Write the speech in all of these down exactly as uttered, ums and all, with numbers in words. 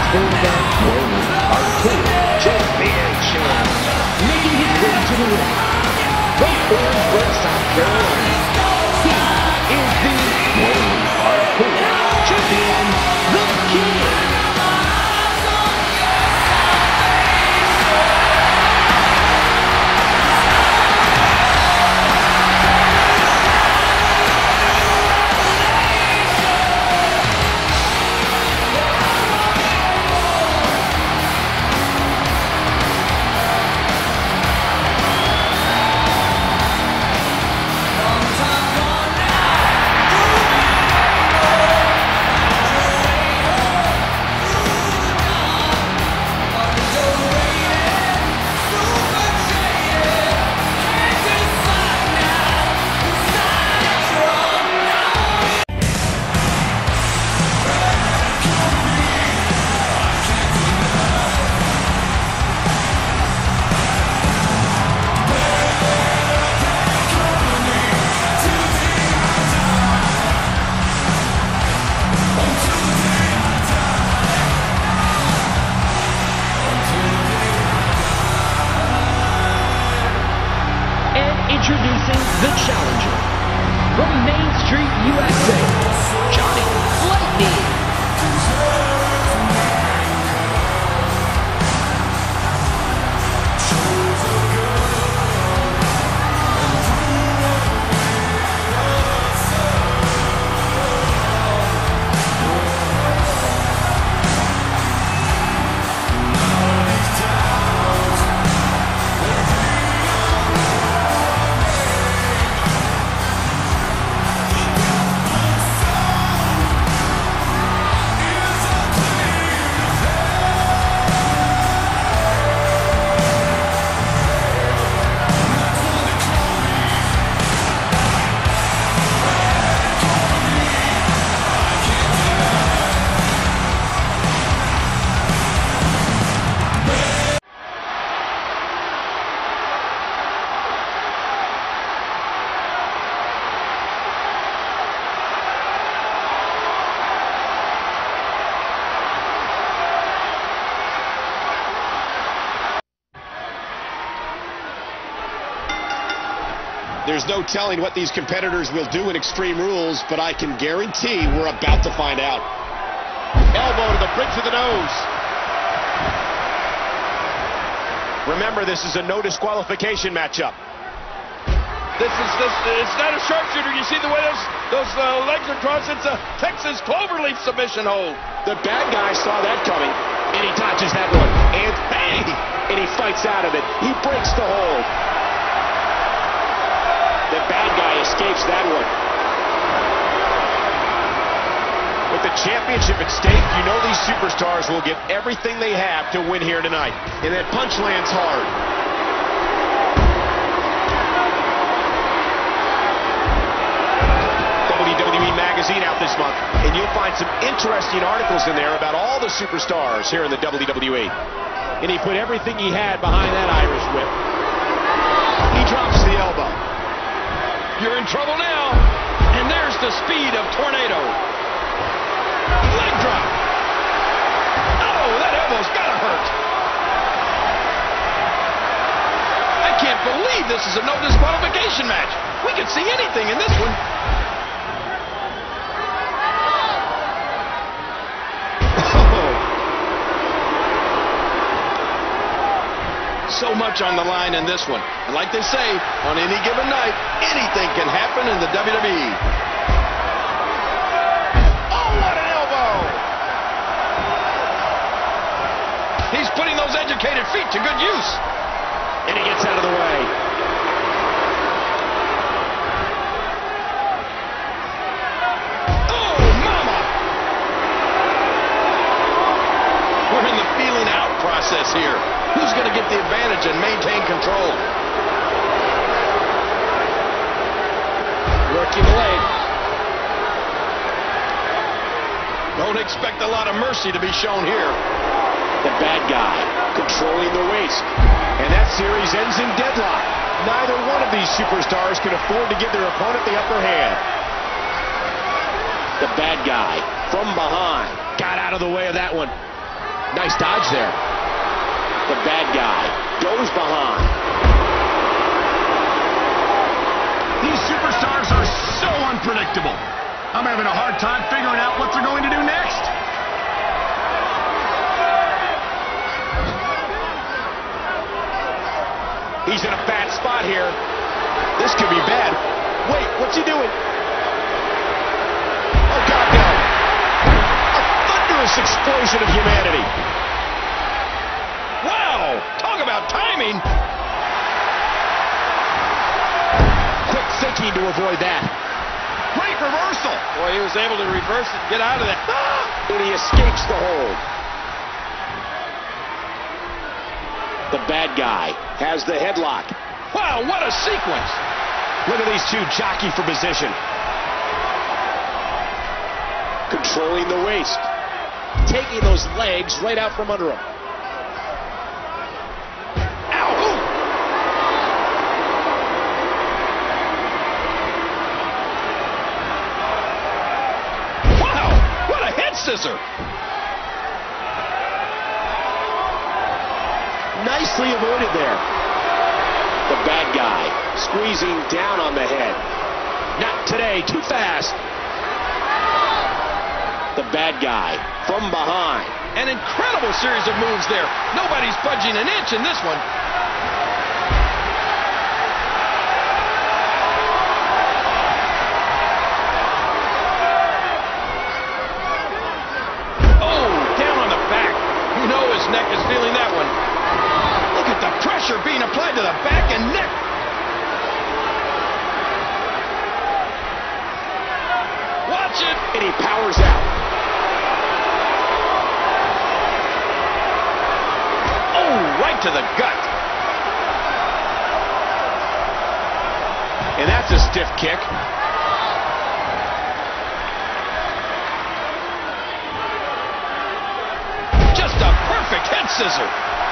for the World Hardcore Championship. Making his way to the ring, from Orangeburg, South Carolina, he is the World Hardcore Champion, The Kid. Introducing the challenger, from Main Street, U S A, Johnny Lightning. There's no telling what these competitors will do in Extreme Rules, but I can guarantee we're about to find out. Elbow to the bridge of the nose. Remember, this is a no disqualification matchup. This is this. It's not a sharpshooter. You see the way those those uh, legs are crossed. It's a Texas cloverleaf submission hold. The bad guy saw that coming, and he dodges that one. And hey, and he fights out of it. He breaks the hold. The bad guy escapes that one. With the championship at stake, you know these superstars will give everything they have to win here tonight. And that punch lands hard. W W E Magazine out this month, and you'll find some interesting articles in there about all the superstars here in the W W E. And he put everything he had behind that Irish whip. He drops the elbow. You're in trouble now. And there's the speed of Tornado. Leg drop. Oh, that elbow's gotta hurt. I can't believe this is a no disqualification match. We can see anything in this one. So much on the line in this one. And like they say, on any given night, anything can happen in the W W E. Oh, what an elbow! He's putting those educated feet to good use. And he gets out of the way. Oh, mama! We're in the feeling out process here. Who's going to get the advantage and maintain control? Working the leg. Don't expect a lot of mercy to be shown here. The bad guy controlling the waist. And that series ends in deadlock. Neither one of these superstars can afford to give their opponent the upper hand. The bad guy from behind got out of the way of that one. Nice dodge there. The bad guy goes behind. These superstars are so unpredictable. I'm having a hard time figuring out what they're going to do next. He's in a bad spot here. This could be bad. Wait, what's he doing? Oh, God, no. A thunderous explosion of humanity. Wow, talk about timing. Quick thinking to avoid that. Great reversal. Boy, he was able to reverse it, get out of that. And he escapes the hold. The bad guy has the headlock. Wow, what a sequence. Look at these two jockey for position. Controlling the waist. Taking those legs right out from under him. Ow! Wow, what a head scissor. Nicely avoided there. The bad guy squeezing down on the head. Not today, too fast. The bad guy from behind. An incredible series of moves there. Nobody's budging an inch in this one. Oh, down on the back. You know his neck is feeling that one. Look at the pressure being applied to the back and neck. Watch it. And he powers out. Oh, right to the gut. And that's a stiff kick. Just a perfect head scissor.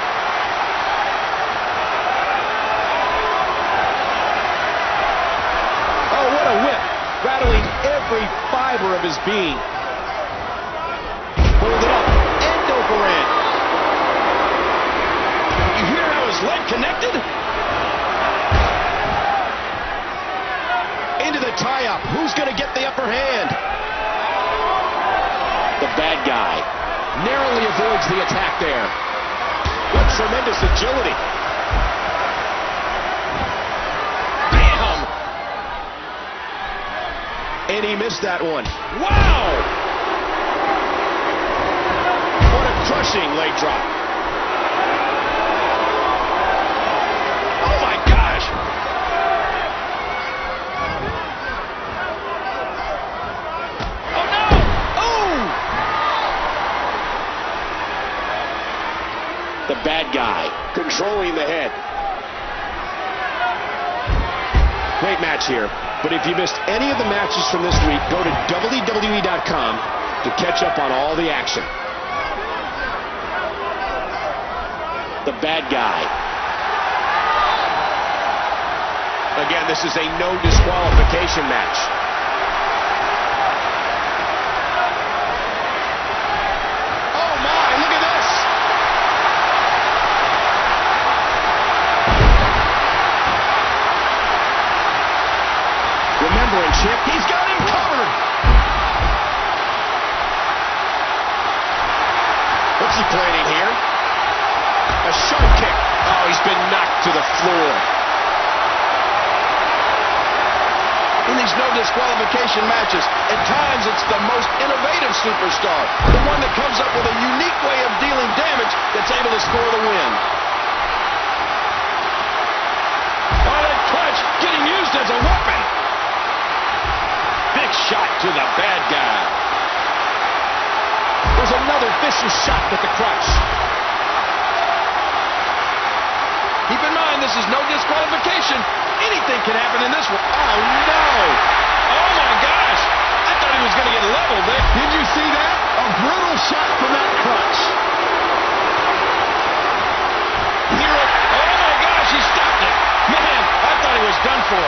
Oh, what a whip. Rattling every fiber of his being. Hold it up. End over end. You hear how his leg connected? Into the tie-up. Who's going to get the upper hand? The bad guy narrowly avoids the attack there. What tremendous agility. Bam! And he missed that one. Wow! What a crushing leg drop. Oh my gosh! Oh no! Oh! The bad guy controlling the head. Great match here. But if you missed any of the matches from this week, go to W W E dot com to catch up on all the action. The bad guy. Again, this is a no disqualification match. Oh my, look at this. Remembering Chip, He's got him covered! what's he planning here? A sharp kick. Oh, he's been knocked to the floor. In these no disqualification matches, at times it's the most innovative superstar, the one that comes up with a unique way of dealing damage that's able to score the win. Oh, that clutch getting used as a weapon. Big shot to the bad guy. There's another vicious shot with the crutch. Keep in mind, this is no disqualification. Anything can happen in this one. Oh, no. Oh, my gosh. I thought he was going to get leveled there. Did you see that? A brutal shot from that crutch. Hear it. Oh, my gosh, he stopped it. Man, I thought he was done for.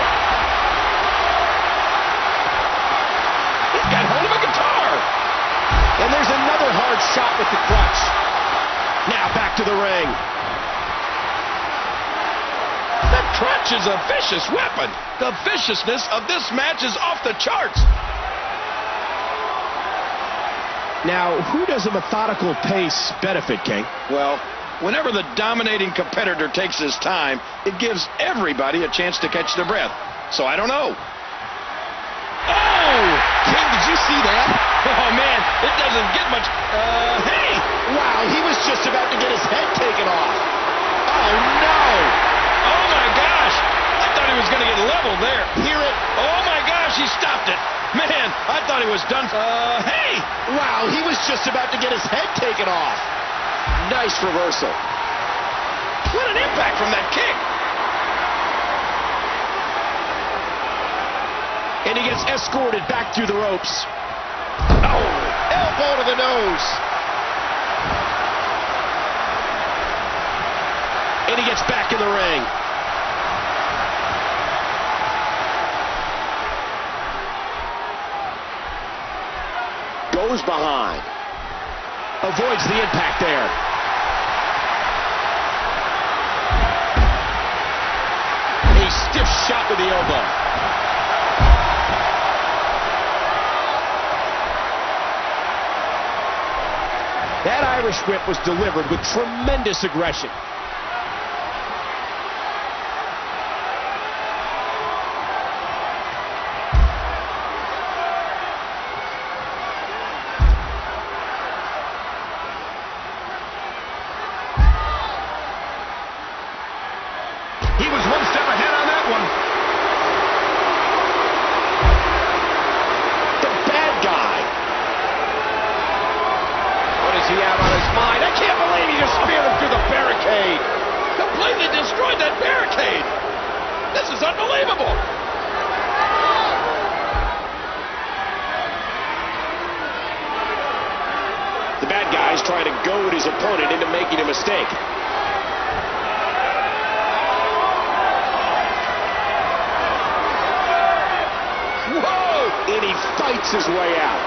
He's got hold of a guitar. And there's another hard shot with the crutch. ring. That crutch is a vicious weapon. The viciousness of this match is off the charts. Now, who does a methodical pace benefit, King? Well, whenever the dominating competitor takes his time, it gives everybody a chance to catch their breath. So I don't know. Oh! King, did you see that? Oh, man, it doesn't get much... Uh, hey! Wow, he was just about to get his head taken off. Oh, no! Oh, my gosh! I thought he was going to get leveled there. Hear it? Oh, my gosh, he stopped it. Man, I thought he was done. Uh, hey! Wow, he was just about to get his head taken off. Nice reversal. What an impact from that kick. And he gets escorted back through the ropes. Oh, elbow to the nose. And he gets back in the ring. Goes behind. Avoids the impact there. A stiff shot with the elbow. That Irish whip was delivered with tremendous aggression. He was one step ahead on that one. The bad guy. What does he have on his mind? I can't believe he just speared him through the barricade. Completely destroyed that barricade. This is unbelievable. The bad guy's trying to goad his opponent into making a mistake. Whoa! And he fights his way out.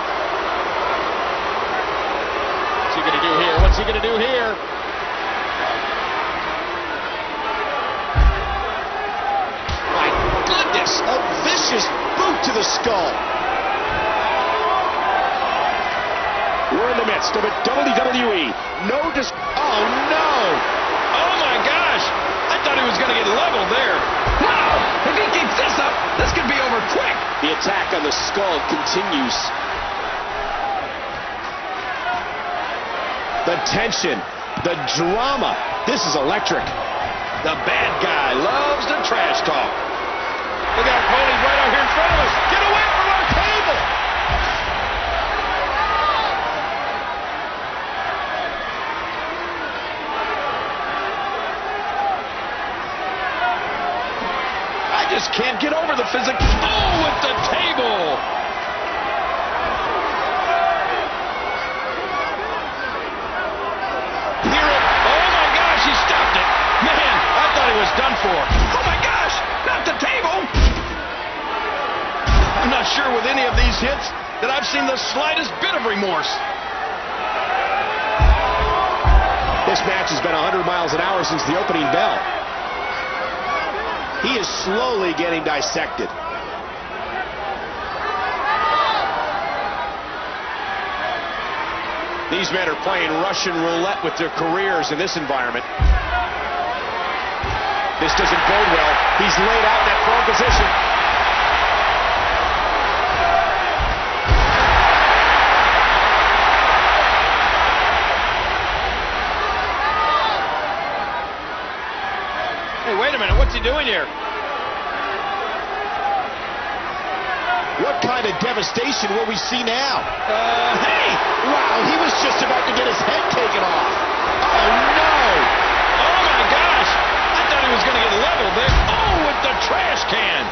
What's he going to do here? What's he going to do here? My goodness! A vicious boot to the skull. We're in the midst of a W W E. No dis... Oh, no! Oh, my gosh! I thought he was going to get leveled there. Wow! If he keeps this up, this could be over quick. The attack on the skull continues. The tension, the drama. This is electric. The bad guy loves the trash talk. Look out, Cody's right out here in front of us. Get away from our table! I just can't get over the physics. Oh, with the table! Hear it? Oh, my gosh, he stopped it. Man, I thought he was done for. Oh, my gosh, not the table. I'm not sure with any of these hits that I've seen the slightest bit of remorse. This match has been one hundred miles an hour since the opening bell. He is slowly getting dissected. These men are playing Russian roulette with their careers in this environment. This doesn't bode well. He's laid out in that prone position. Hey, wait a minute. What's he doing here? What kind of devastation will we see now? Uh, hey! Wow, he was just about to get his head taken off. Oh, no! Oh, my gosh! I thought he was going to get leveled there. Oh, with the trash can!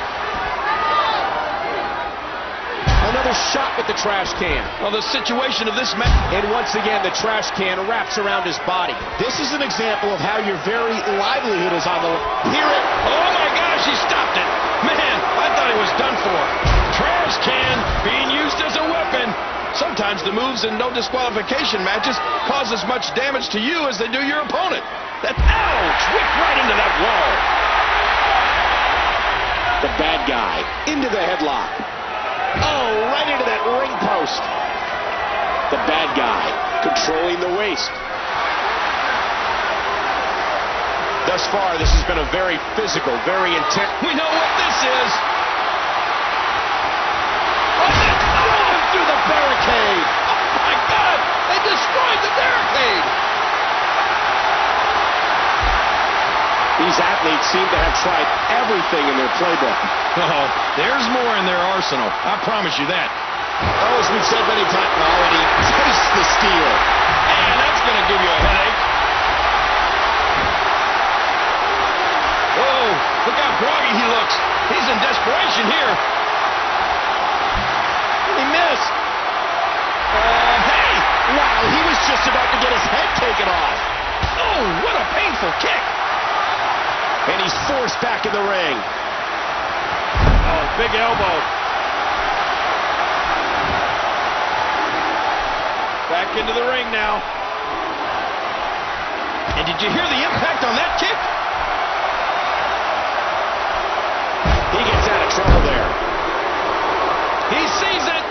Another shot with the trash can. Well, the situation of this match... And once again, the trash can wraps around his body. This is an example of how your very livelihood is on the... Hear it? Oh, my gosh, he stopped it. Man, I thought he was done for. Trash can being used as a weapon. Sometimes the moves in no disqualification matches cause as much damage to you as they do your opponent. That, ouch! Whipped right into that wall. The bad guy into the headlock. Oh, right into that ring post. The bad guy controlling the waist. Thus far, this has been a very physical, very intense. We know what this is. Oh, they threw him through the barricade. Oh, my God. They destroyed the barricade. These athletes seem to have tried everything in their playbook. Oh, there's more in their arsenal. I promise you that. Oh, as we've said many times already, taste the steel. Man, that's going to give you a headache. Whoa, look how groggy he looks. He's in desperation here. He missed. Uh, hey! Wow, he was just about to get his head taken off. Oh, what a painful kick. And he's forced back in the ring. Oh, big elbow. Back into the ring now. And did you hear the impact on that kick? He gets out of trouble there. He sees it.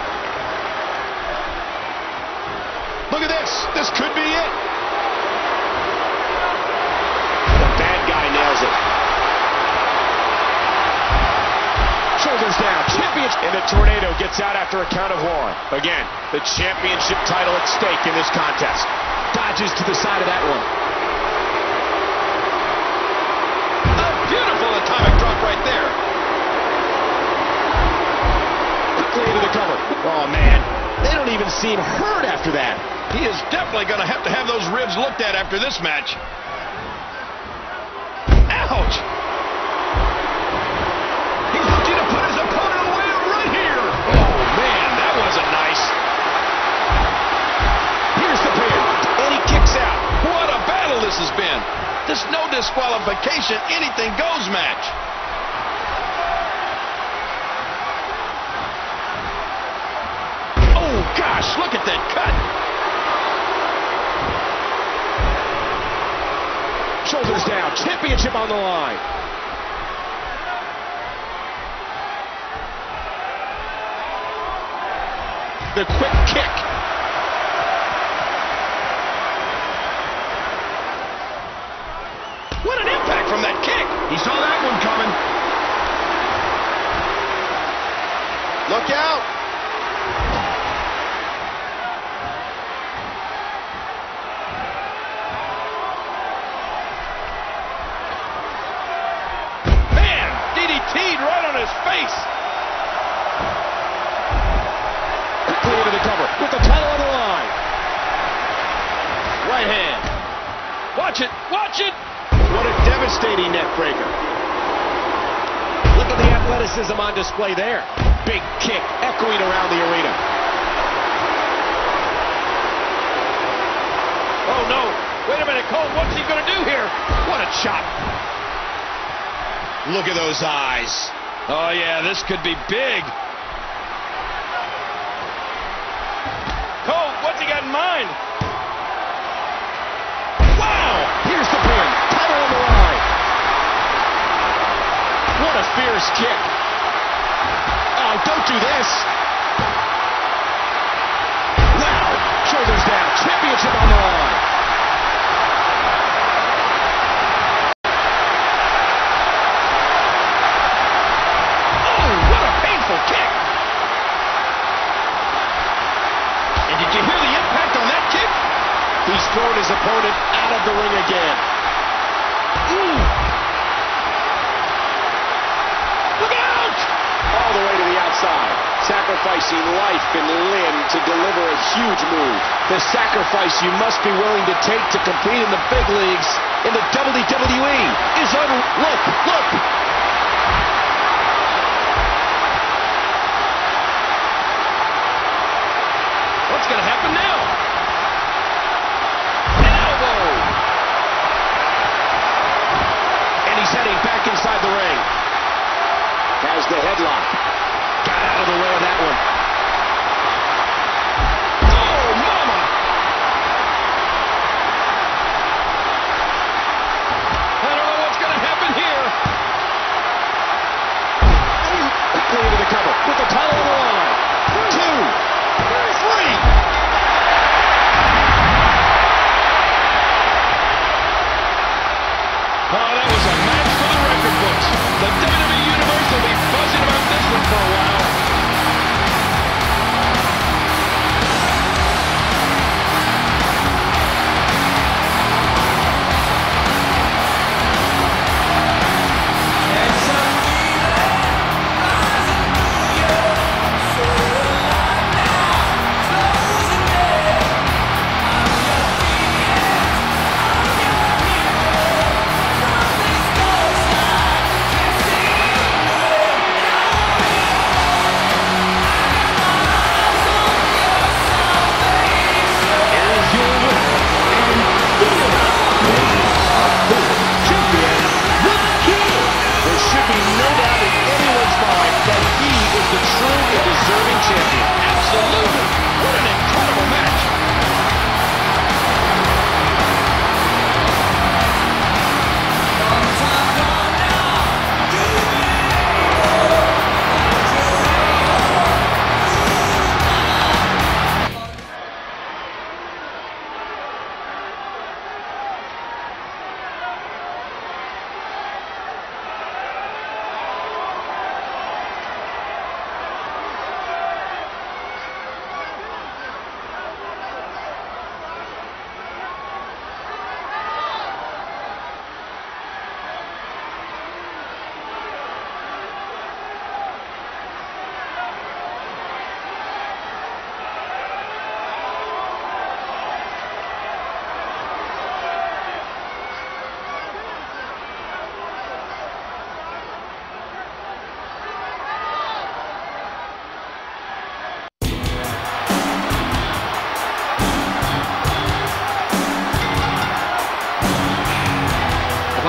Look at this. This could be it. The bad guy nails it. Shoulders down. Championship. And the Tornado gets out after a count of one. Again, the championship title at stake in this contest. Dodges to the side of that one. A beautiful atomic drop right there. Quickly into the cover. Oh, man. They don't even seem hurt after that. He is definitely going to have to have those ribs looked at after this match. Ouch! He's looking to put his opponent away right here. Oh, man, that wasn't nice. Here's the pin, and he kicks out. What a battle this has been. This no disqualification, anything goes match. Oh, gosh, look at that cut. Shoulders down, championship on the line. The quick kick. What an impact from that kick. He saw that one coming. Look out. Man, D D T'd right on his face. Quickly into the cover with the title on the line. Right hand. Watch it, watch it. What a devastating neck breaker. Look at the athleticism on display there. Big kick echoing around the arena. Oh, no. Wait a minute, Cole. What's he going to do here? What a chop. Look at those eyes. Oh, yeah, this could be big. Cole, what's he got in mind? Wow! Here's the pin. Title on the line. What a fierce kick. Oh, don't do this. Wow! Shoulders down. Championship on the line. Oh, what a painful kick. And did you hear the impact on that kick? He's thrown his opponent out of the ring again. Ooh. Look out! All the way to the outside. Sacrificing life and limb to deliver a huge move. The sacrifice you must be willing to take to compete in the big leagues in the W W E is un... Look, look! What's going to happen now? Heading back inside the ring. Has the headlock. Got out of the way of that one.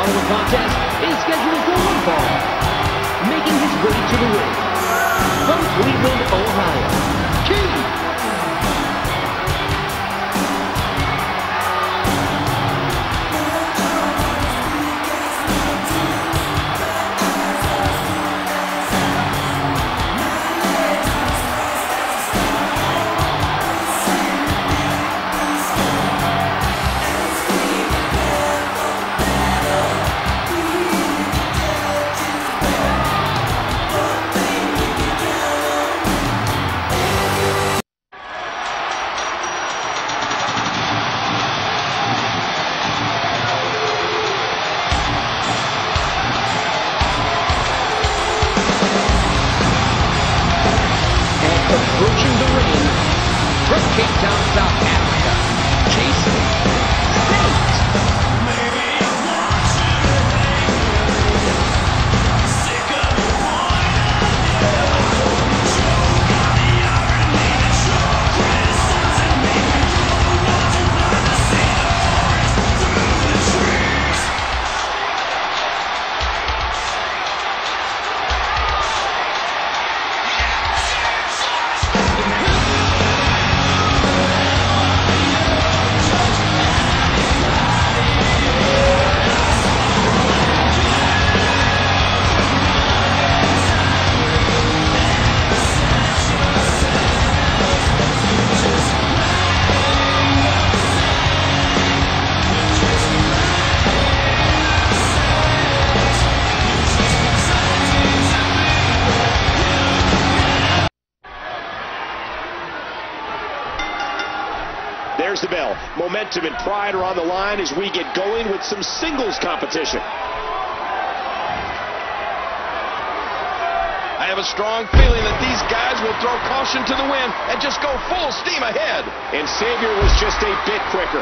following contest is scheduled for one fall. Making his way to the ring, from Cleveland, Ohio, King. Approaching the ring from Cape Town, South Africa, Jason Tate. There's the bell. Momentum and pride are on the line as we get going with some singles competition. I have a strong feeling that these guys will throw caution to the wind and just go full steam ahead. And Xavier was just a bit quicker.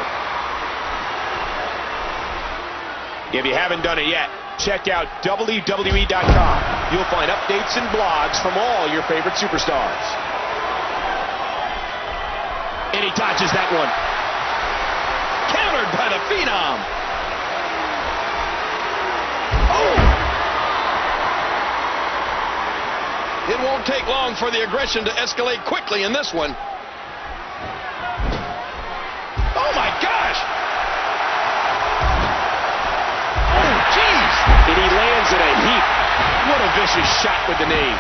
If you haven't done it yet, check out W W E dot com. You'll find updates and blogs from all your favorite superstars. And he dodges that one. Countered by the Phenom. Oh! It won't take long for the aggression to escalate quickly in this one. Oh my gosh! Oh, jeez! And he lands in a heap. What a vicious shot with the knee.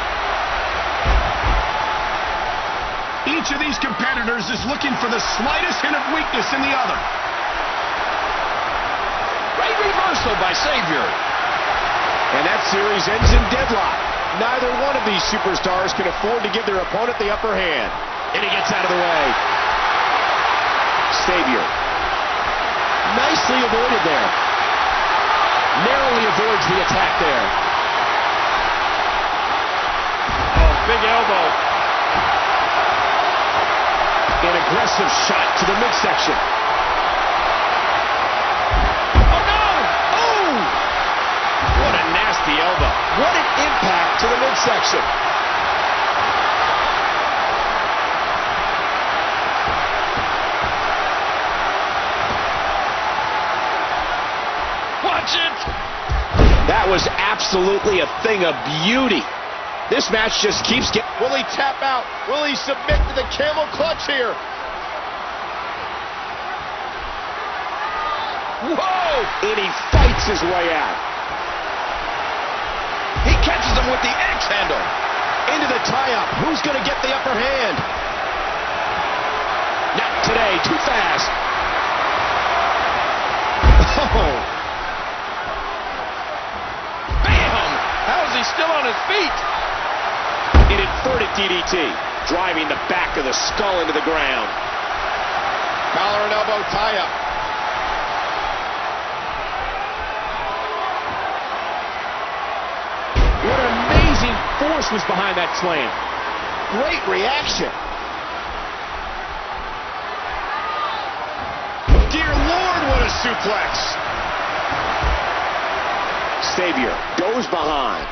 Each of these competitors is looking for the slightest hint of weakness in the other. Great reversal by Xavier. And that series ends in deadlock. Neither one of these superstars can afford to give their opponent the upper hand. And he gets out of the way. Xavier. Nicely avoided there. Narrowly avoids the attack there. Oh, big elbow. An aggressive shot to the midsection. Oh, no! Oh! What a nasty elbow. What an impact to the midsection. Watch it! That was absolutely a thing of beauty. This match just keeps getting... Will he tap out? Will he submit to the camel clutch here? Whoa! And he fights his way out. He catches him with the axe handle. Into the tie-up. Who's going to get the upper hand? Not today. Too fast. Oh. Bam! How is he still on his feet? An inverted D D T, driving the back of the skull into the ground. Collar and elbow tie-up. What amazing force was behind that slam. Great reaction. Dear Lord, what a suplex. Xavier goes behind.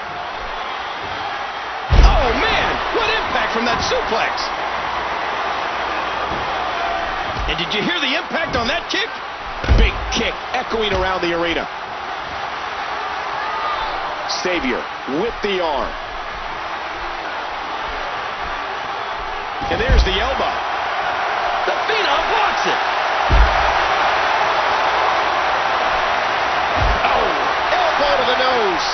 Oh, man! What impact from that suplex! And did you hear the impact on that kick? Big kick echoing around the arena. Savior with the arm. And there's the elbow. The Phenom blocks it. Oh, elbow to the nose.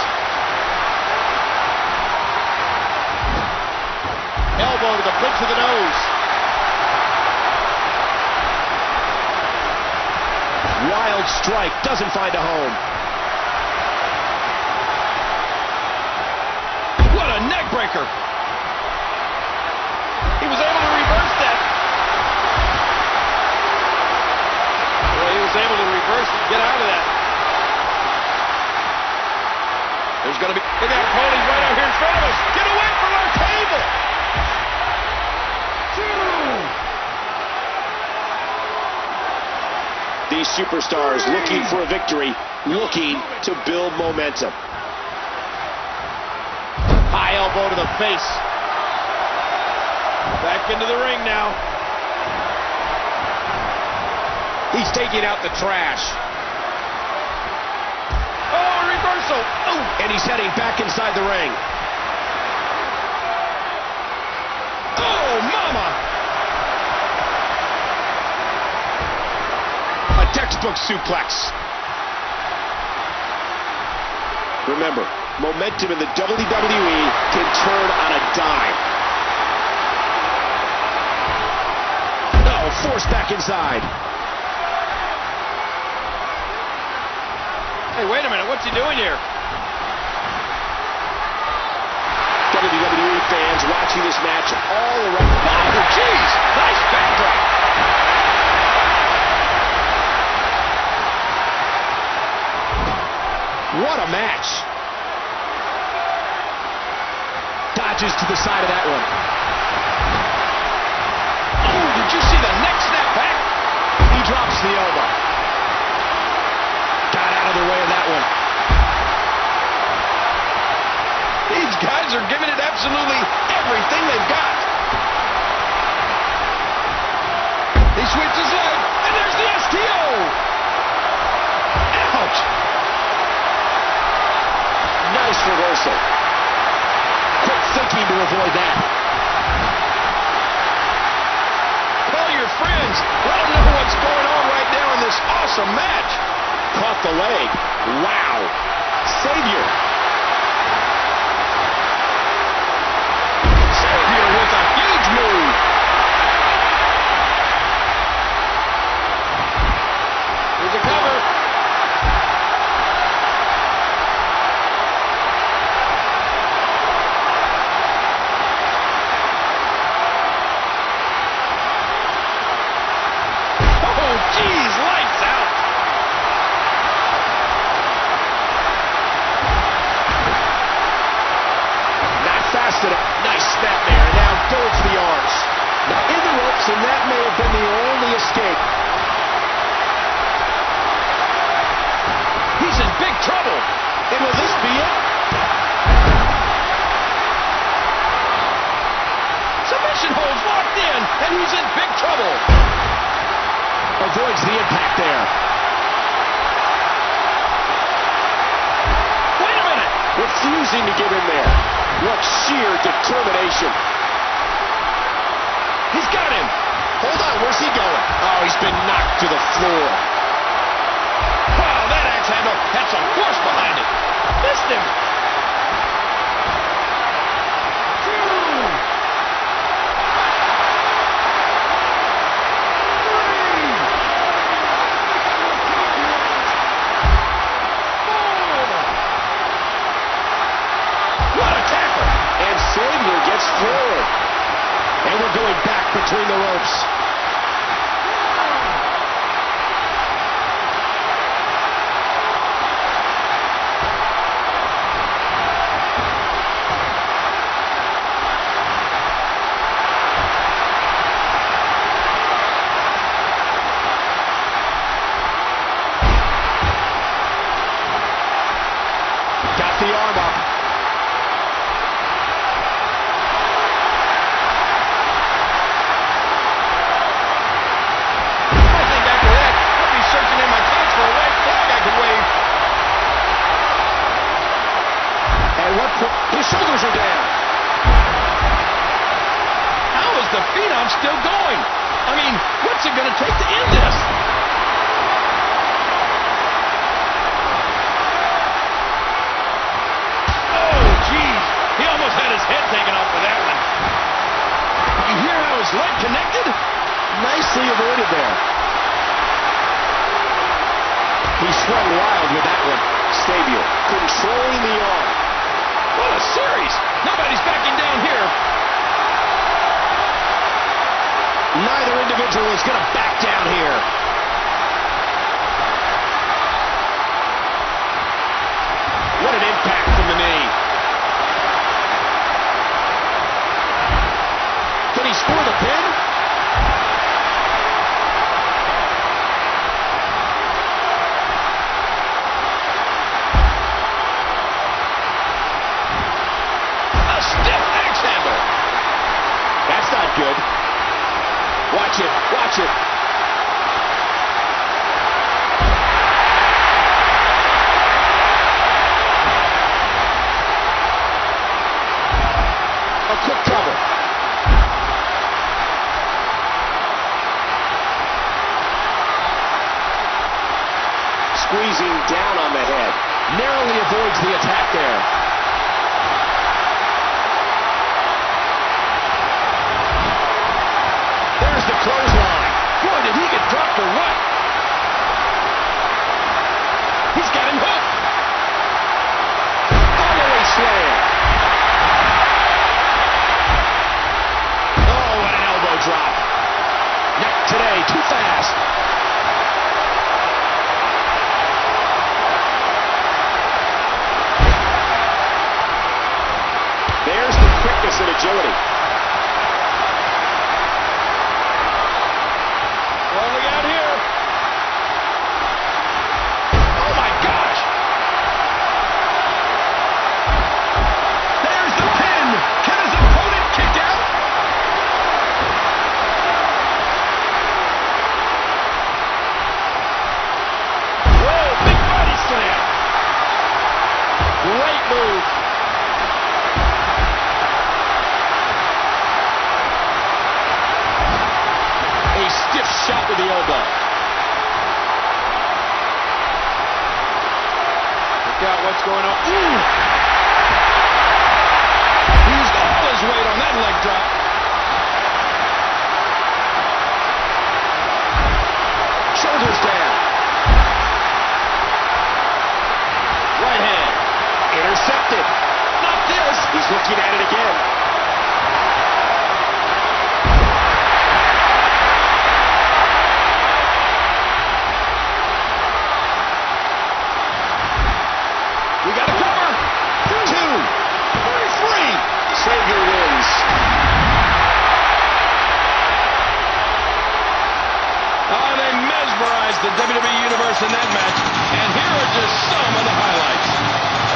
Elbow to the bridge of the nose. Wild strike, doesn't find a home. What a neck breaker. He was able to reverse that. Well, he was able to reverse it and get out of that. There's going to be... Look at that pony's right out here in front of us. Get away from our table. These superstars looking for a victory, looking to build momentum. High elbow to the face. Back into the ring now. He's taking out the trash. Oh, reversal. Oh. And he's heading back inside the ring. Oh, mama. A textbook suplex. Remember, momentum in the W W E can turn on a dime. Forced back inside. Hey, wait a minute. What's he doing here? W W E fans watching this match all around. Oh, jeez. Nice backdrop. What a match. Dodges to the side of that one. Did you see the neck snap back? He drops the elbow. Got out of the way of that one. These guys are giving it absolutely everything they've got. He sweeps his leg, and there's the S T O. Ouch. Nice reversal. Quick thinking to avoid that. Friends, let them know what's going on right now in this awesome match. Caught the leg. Wow. Savior. Savior with a huge move. Here's a cover. Jeez, lights out. Not fast enough. Nice snap there. Now builds the arms. Now in the ropes, and that may have been the only escape. He's in big trouble. And will this be it? Submission holds locked in, and he's in big trouble. Avoids the impact there. Wait a minute. Refusing to give in there. What sheer determination. He's got him. Hold on, where's he going? Oh, he's been knocked to the floor. Wow, that axe handle had some force behind it. Missed him. Forward. And we're going back between the ropes. swung wild with that one. Stable, controlling the arm. What a series! Nobody's backing down here. Neither individual is going to back down here. What an impact from the knee. Can he score the pin? A stiff axe handle. That's not good. Watch it, watch it. A quick cover. Squeezing down on the head. Narrowly avoids the attack there. There's the clothesline. Boy, did he get dropped or what? He's got him hooked. Follow-away slam. Oh, what an elbow drop. Not today, too fast. There's the quickness and agility. What do we got here? Oh my gosh! There's the pin. Can his opponent kick out? Whoa, big body slam. Great move. A stiff shot with the elbow. Look out what's going on. Ooh! He used all his weight on that leg drop. Shoulders down. Right hand. Intercepted. Not this. He's looking at it again. We got a cover. Two. Three. Savior wins. Oh, they mesmerized the W W E Universe in that match. And here are just some of the highlights.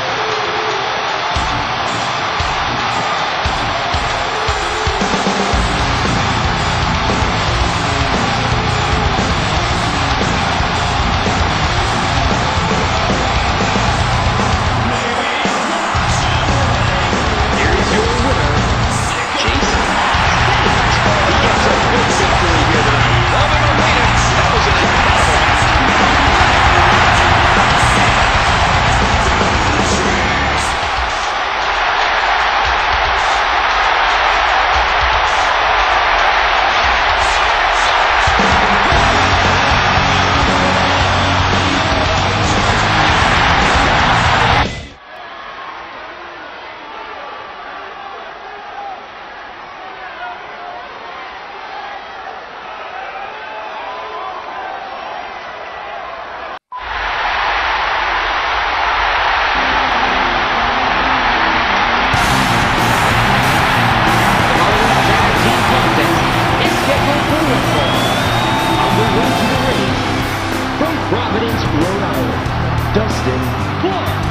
Here's your winner, Jason. He gets a big victory here tonight. Loving Arena. That was an incredible match. Providence, Rhode Island, Dustin Clark.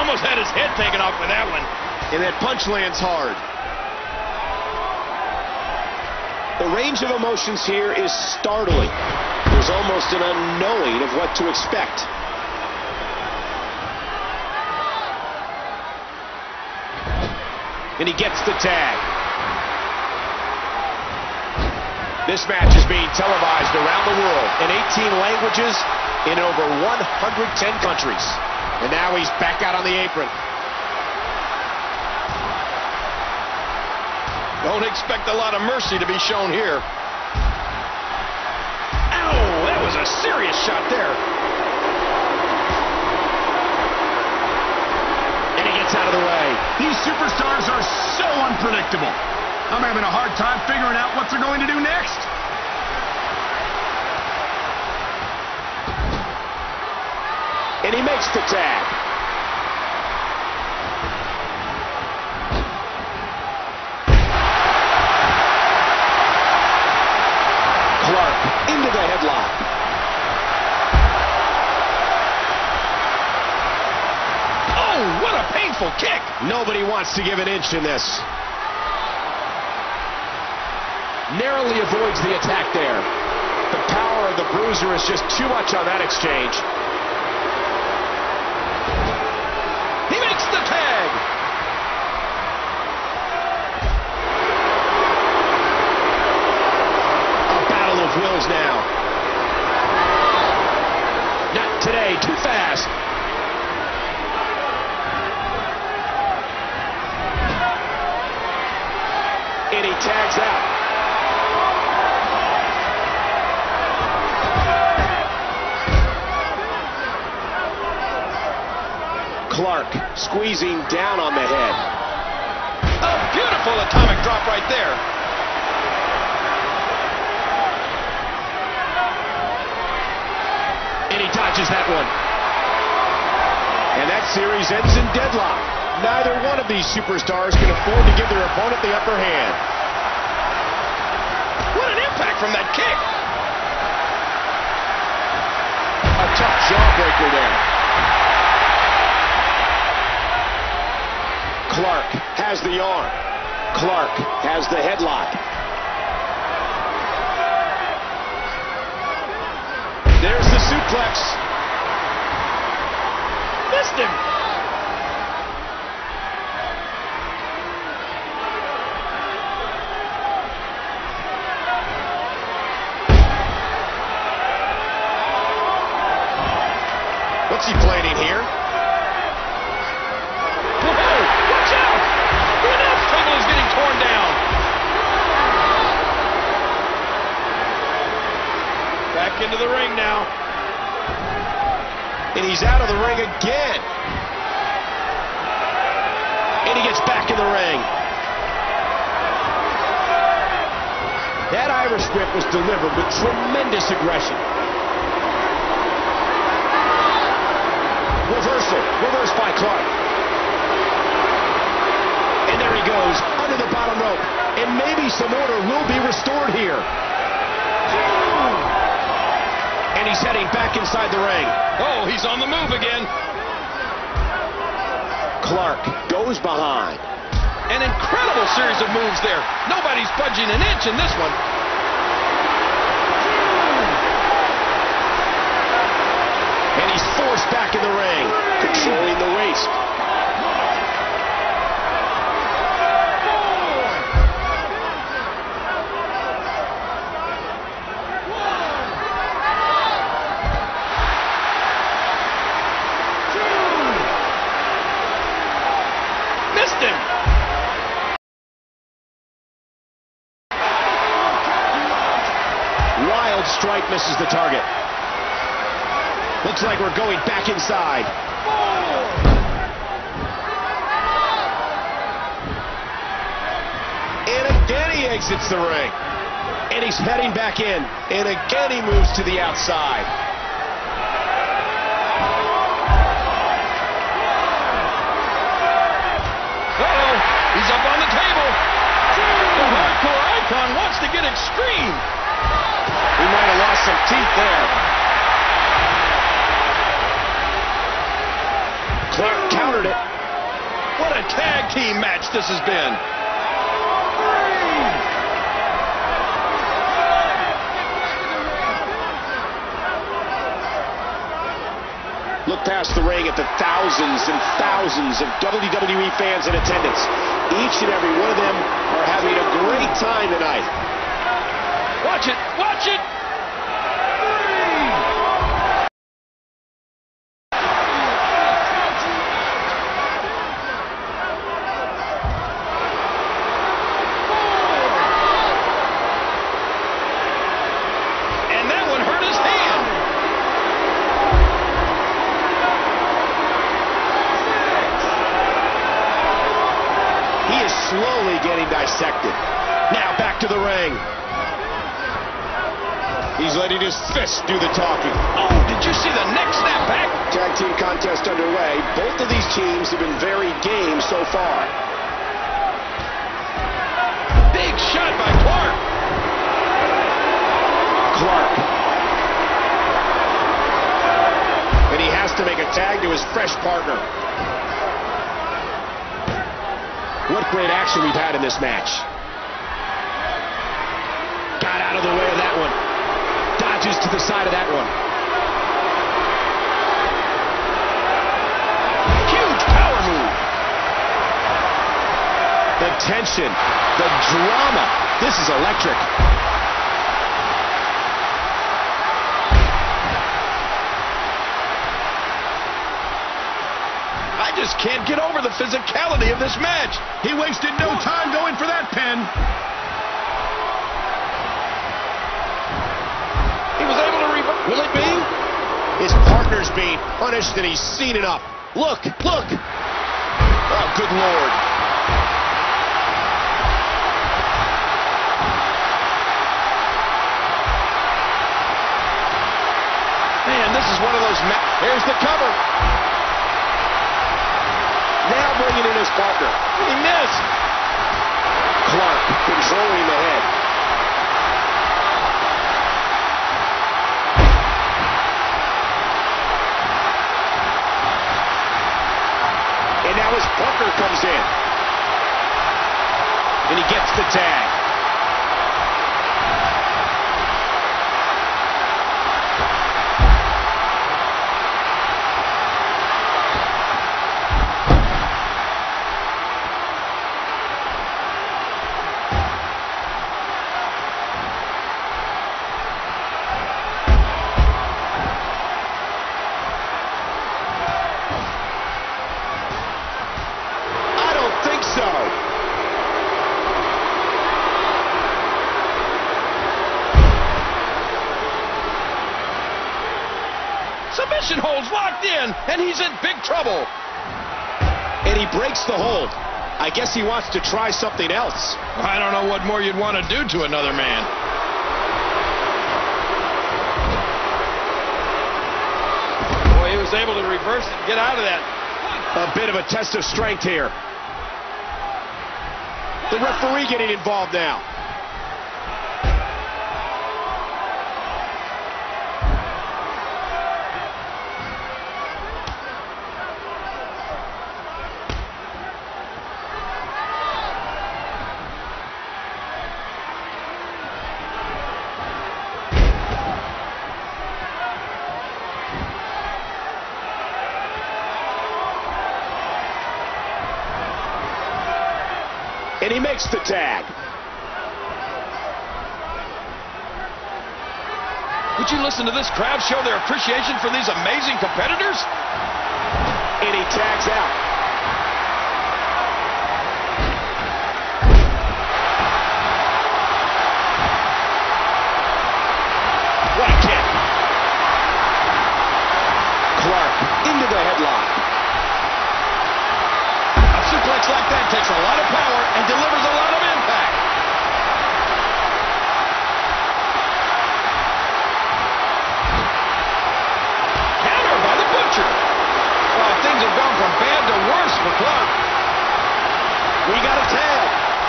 almost had his head taken off with that one. And that punch lands hard. The range of emotions here is startling. There's almost an unknowing of what to expect. And he gets the tag. This match is being televised around the world in eighteen languages in over one hundred ten countries. And now he's back out on the apron. Don't expect a lot of mercy to be shown here. Ow, that was a serious shot there. And he gets out of the way. These superstars are so unpredictable. I'm having a hard time figuring out what they're going to do next. And he makes the tag. Clark into the headlock. Oh, what a painful kick. Nobody wants to give an inch in this. Narrowly avoids the attack there. The power of the bruiser is just too much on that exchange. He makes the tag. A battle of wills now. Not today, too fast. And he tags out. Clark squeezing down on the head. A beautiful atomic drop right there. And he dodges that one. And that series ends in deadlock. Neither one of these superstars can afford to give their opponent the upper hand. What an impact from that kick. A tough jawbreaker there. Clark has the arm. Clark has the headlock. There's the suplex. Missed him. What's he planning here? Torn down. Back into the ring now. And he's out of the ring again. And he gets back in the ring. That Irish whip was delivered with tremendous aggression. Reversal. Reversed by Clark. And there he goes, under the bottom rope. And maybe some order will be restored here. And he's heading back inside the ring. Oh, he's on the move again. Clark goes behind. An incredible series of moves there. Nobody's budging an inch in this one. And he's forced back in the ring, controlling the waist. Wild strike misses the target. Looks like we're going back inside. And again he exits the ring. And he's heading back in. And again he moves to the outside. Uh-oh, he's up on the table. The hardcore icon wants to get extreme. He might have lost some teeth there. Clark countered it. team match this has been. Look past the ring at the thousands and thousands of W W E fans in attendance. Each and every one of them are having a great time tonight. Watch it! Watch it! And that one hurt his hand. He is slowly getting dissected. Now back to the ring. He's letting his fists do the talking. Oh, did you see the neck snap back? Tag team contest underway. Both of these teams have been very game so far. Big shot by Clark. Clark. And he has to make a tag to his fresh partner. What great action we've had in this match. Got out of the way of that one. Dodges to the side of that one. Huge power move. The tension, the drama. This is electric. I just can't get over the physicality of this match. He wasted no time going for that pin. He was able to reverse. Will it be? His partner's being punished and he's seen enough. Look, look. Oh, good Lord. Man, this is one of those ma- Here's the cover. Now bringing in his partner. He missed. Clark controlling the head. And now his partner comes in. And he gets the tag. Submission holds locked in, and he's in big trouble. And he breaks the hold. I guess he wants to try something else. I don't know what more you'd want to do to another man. Boy, he was able to reverse it and get out of that. A bit of a test of strength here. The referee getting involved now. And he makes the tag. Would you listen to this crowd show their appreciation for these amazing competitors? And he tags out. What a kick. Clark into the headlock. A suplex like that takes a lot of power and delivers a lot of impact. Counter by the Butcher. Well, things have gone from bad to worse for Clark. We got a tag.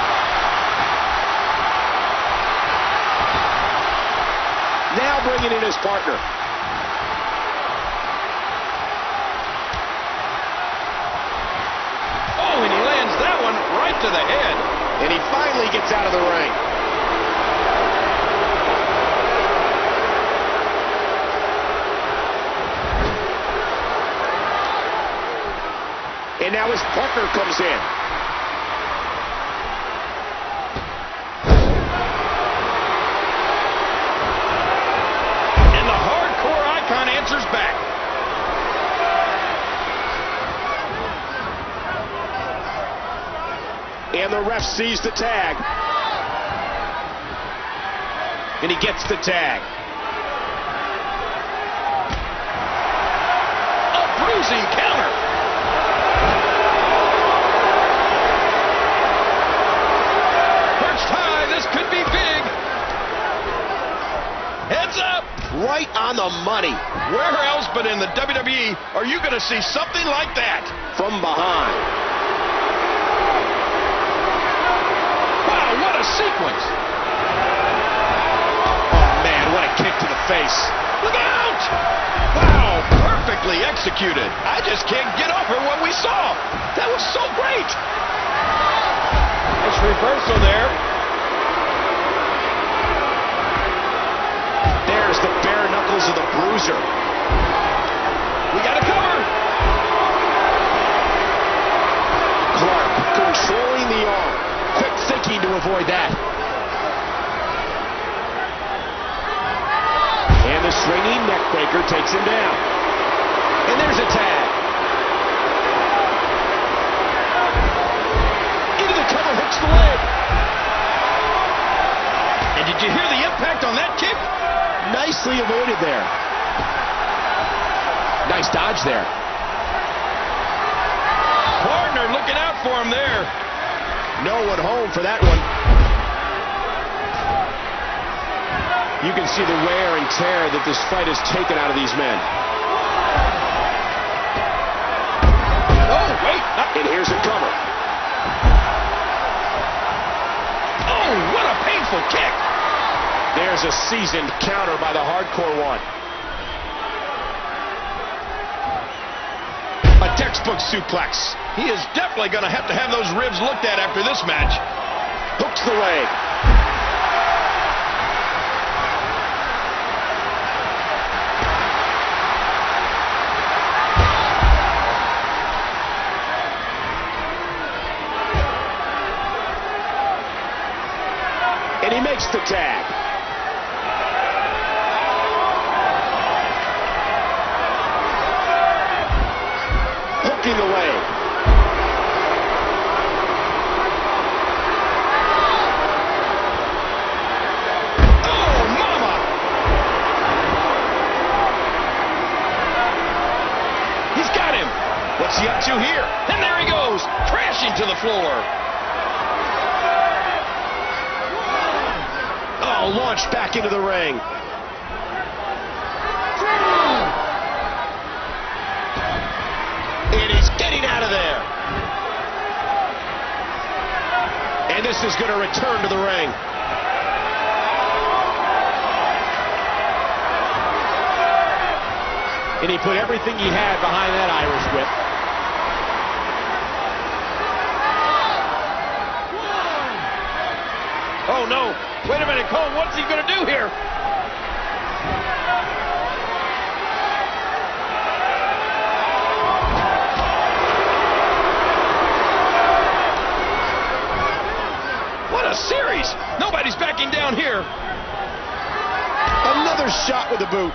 Now bringing in his partner. Oh, and he lands that one to the head. And he finally gets out of the ring. And now as Parker comes in. And the hardcore icon answers back. And the ref sees the tag. And he gets the tag. A bruising counter. Perched high, this could be big. Heads up. Right on the money. Where else but in the W W E are you going to see something like that? From behind. Wow, what a sequence. Oh, man, what a kick to the face. Look out! Wow, perfectly executed. I just can't get over what we saw. That was so great. Nice reversal there. There's the bare knuckles of the bruiser. We got a cover. Clark controlling the arm. Quick thinking to avoid that. And the swinging neckbreaker takes him down. And there's a tag. Into the cover, hooks the leg. And did you hear the impact on that kick? Nicely avoided there. Nice dodge there. Partner looking out for him there. No one home for that one. You can see the wear and tear that this fight has taken out of these men. Oh, wait. And here's a cover. Oh, what a painful kick. There's a seasoned counter by the Hardcore One. A textbook suplex. He is definitely going to have to have those ribs looked at after this match. Hooks the leg. And he makes the tag. Hooking the leg. Oh, mama! He's got him. What's he up to here? And there he goes, crashing to the floor. Oh, launched back into the ring. And he's getting out of there. And this is going to return to the ring. And he put everything he had behind that Irish whip. Oh, no. Wait a minute, Cole. What's he going to do here? What a series. Nobody's backing down here. Another shot with a boot.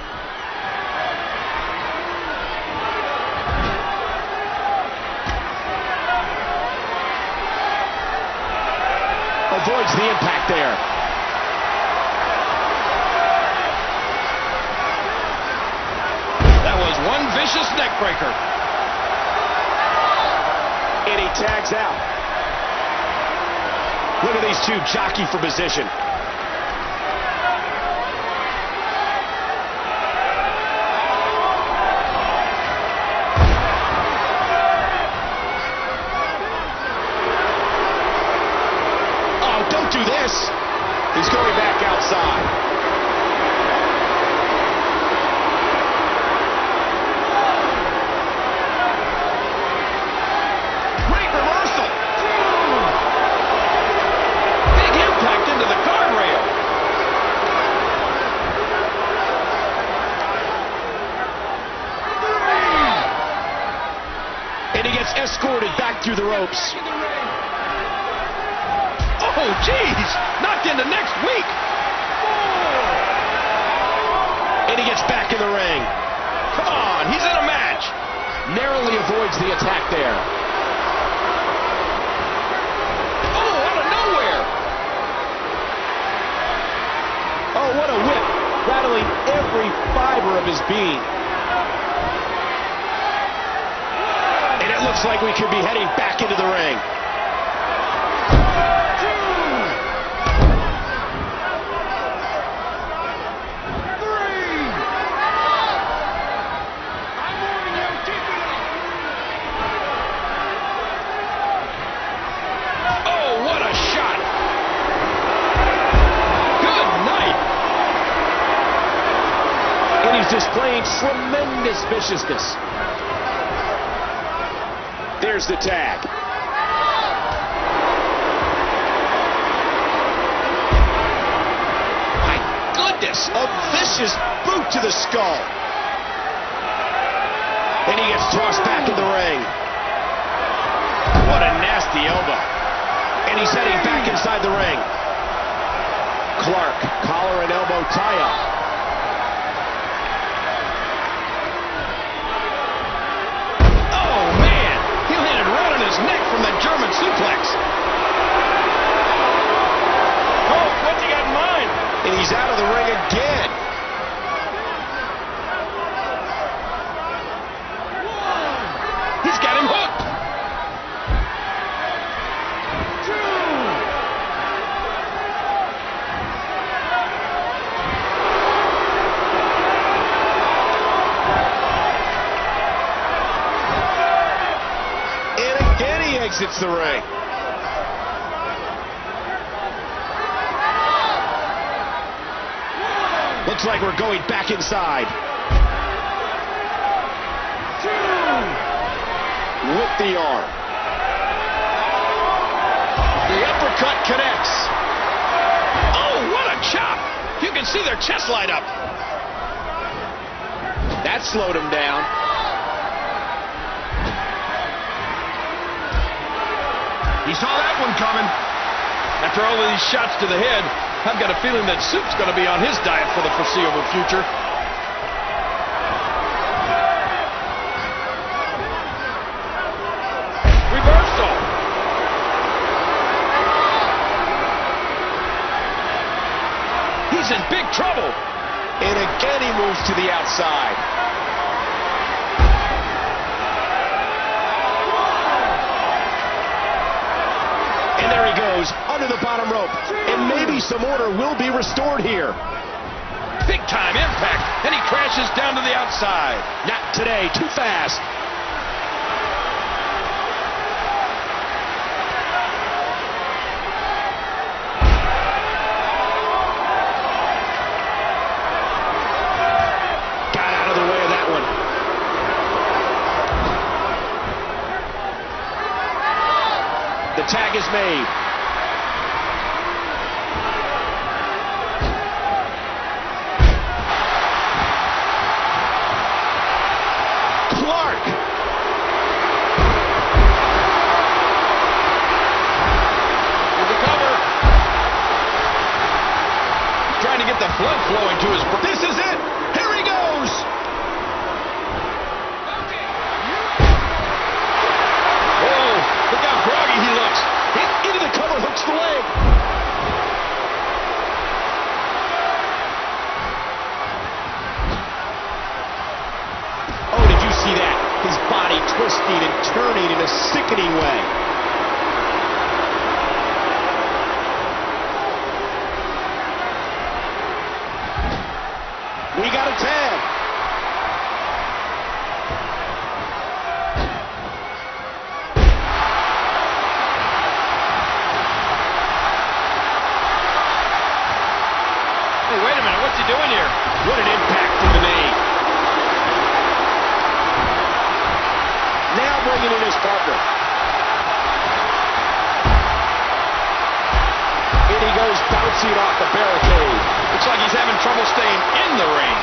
Avoids the impact there. That was one vicious neck breaker. And he tags out. Look at these two jockey for position. Oh, don't do this. He's going back outside. escorted back through the ropes. Oh, geez! Knocked into next week! And he gets back in the ring. Come on, he's in a match! Narrowly avoids the attack there. Oh, out of nowhere! Oh, what a whip, rattling every fiber of his being. And it looks like we could be heading back into the ring. Displaying tremendous viciousness. There's the tag. My goodness, a vicious boot to the skull. And he gets tossed back in the ring. What a nasty elbow. And he's heading back inside the ring. Clark, collar and elbow tie-up. Neck from the German suplex. Oh, what's he got in mind? And he's out of the ring again. One. He's got him hooked. Exits the ring. Looks like we're going back inside. With the arm. The uppercut connects. Oh, what a chop! You can see their chest light up. That slowed him down. He saw that one coming. After all of these shots to the head, I've got a feeling that soup's going to be on his diet for the foreseeable future. Reversal. He's in big trouble. And again he moves to the outside. Under the bottom rope, and maybe some order will be restored here. Big time impact, and he crashes down to the outside. Not today, too fast. Got out of the way of that one. The tag is made. The blood flowing to his... This is it! Here he goes! Oh, look how groggy he looks. Into the cover, hooks the leg. Oh, did you see that? His body twisting and turning in a sickening way. We got a tag. Hey, wait a minute. What's he doing here? What an impact to the knee. Now bringing in his partner. And he goes bouncing off the barricade. Looks like he's having trouble staying in the ring.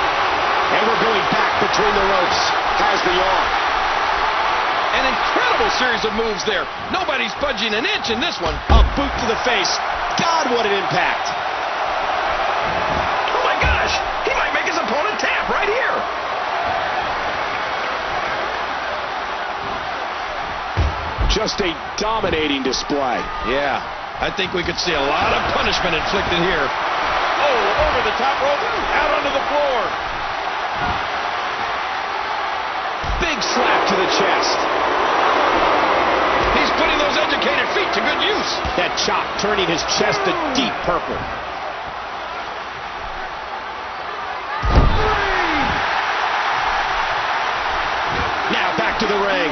And we're going back between the ropes. Has the arm. An incredible series of moves there. Nobody's budging an inch in this one. A boot to the face. God, what an impact. Oh, my gosh. He might make his opponent tap right here. Just a dominating display. Yeah, I think we could see a lot of punishment inflicted here. Oh, over the top rope, out onto the floor. Big slap to the chest. He's putting those educated feet to good use. That chop turning his chest a deep purple. Now back to the ring.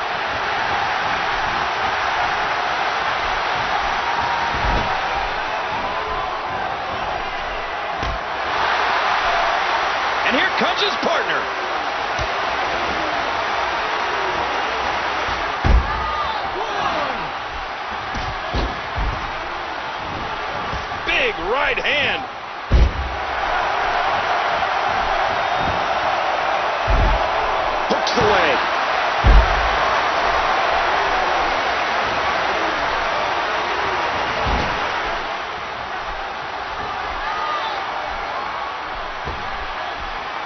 And here comes his partner. Big right hand. Hooks the leg.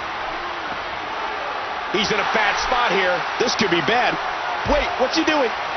He's in a bad spot here. This could be bad. Wait, what's he doing?